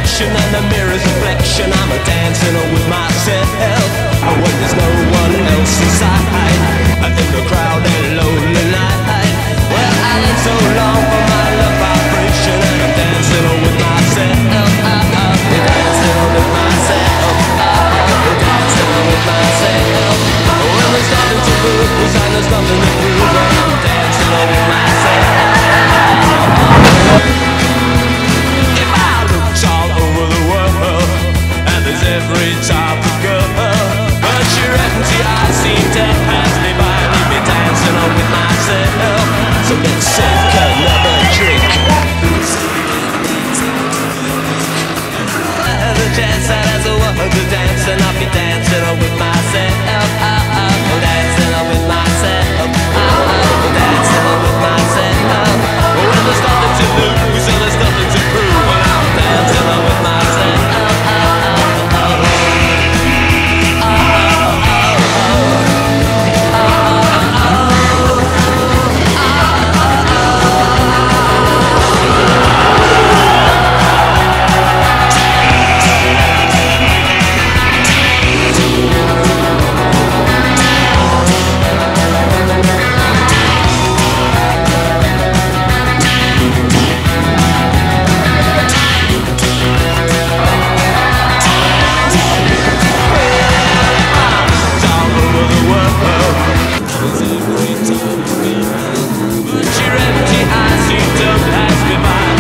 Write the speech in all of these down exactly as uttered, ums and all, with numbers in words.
direction and the mirror's reflection. I'm a dancing with myself, and when there's no one else inside, in the crowd and lonely night. Well, I live so long for my love vibration, and I'm dancing with myself. I'm dancing with myself. I'm dancing with myself. When there's nothing to lose and there's nothing to prove, I'm dancing with myself. If I looked all over the world, and there's every type of girl, but your empty eyes seem to pass me by, leave me dancing on with myself. So let's take another drink. I have a chance that as a woman to dance, and I'll be dancing on with myself. I'm dancing on with myself. I'm dancing on with myself. When there's nothing to lose and there's nothing to prove, and I'm dancing on with myself.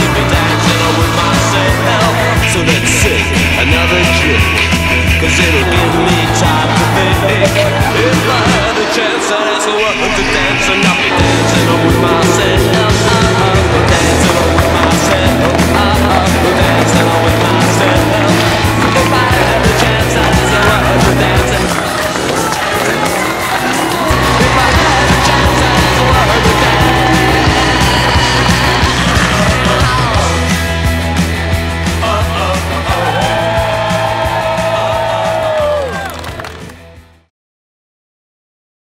Another drink, 'cause it'll